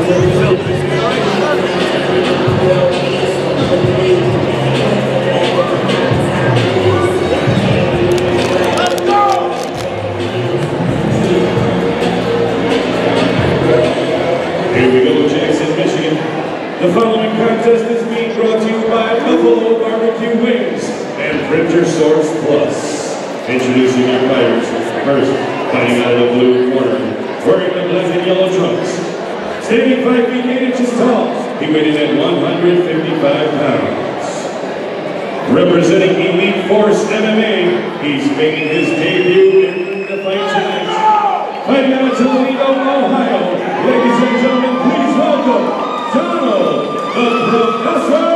Here we go, Jackson, Michigan. The following contest is being brought to you by Buffalo Barbecue Wings and Printer Source Plus. Introducing our fighters. First, fighting out of the blue corner, wearing the black and yellow trunks. Standing 5 feet 8 inches tall, he weighed in at 155 pounds. Representing Elite Force MMA, he's making his debut in the fight tonight. Fighting out of Toledo, Ohio, ladies and gentlemen, please welcome Donald, the Professor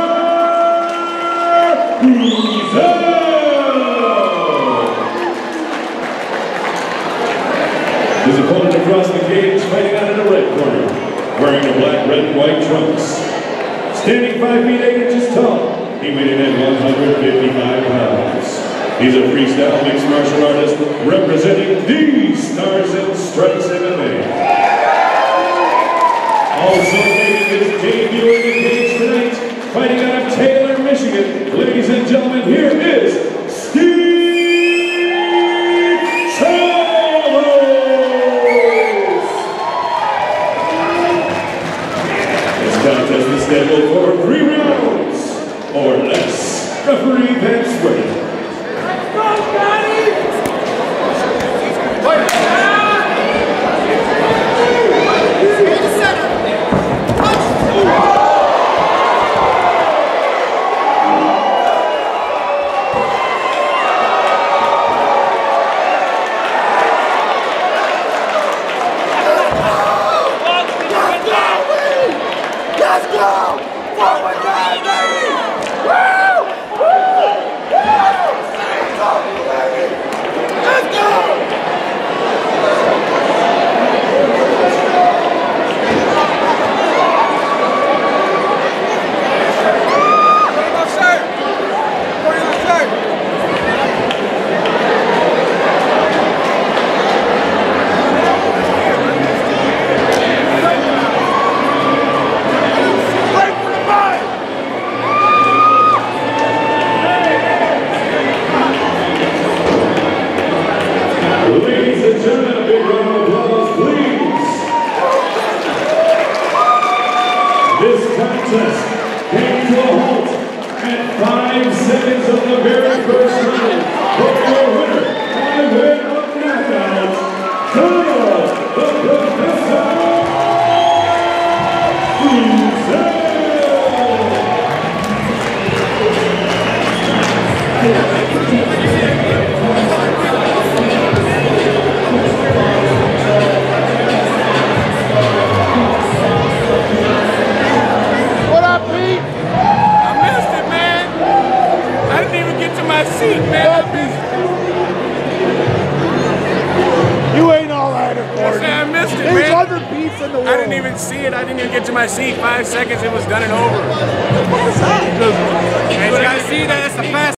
Breazeale. His opponent across the cage, fighting out in the red corner, wearing the black, red, and white trunks. Standing 5 feet 8 inches tall, he weighed in at 155 pounds. He's a freestyle mixed martial artist representing the Stars and Stripes MMA. Also making his debut in the cage tonight, fighting out of Taylor, Michigan. Ladies and gentlemen, here is Steve Charles. This contest is scheduled for 3 rounds or less. Referee Van Sweating. Let's go! Forward down, baby! Woo! Woo! Let's go! Ladies and gentlemen, a big round of applause, please. This contest came to a halt at 5 seconds of the very first round. But your winner, by way of knockout, Donald, the Professor Breazeale. Seat, man. You ain't all that important. I missed it, There's man. other beats in the world. I didn't even see it. I didn't even get to my seat. 5 seconds, it was done and over. What was that? Man, you gotta see that. That's the fast.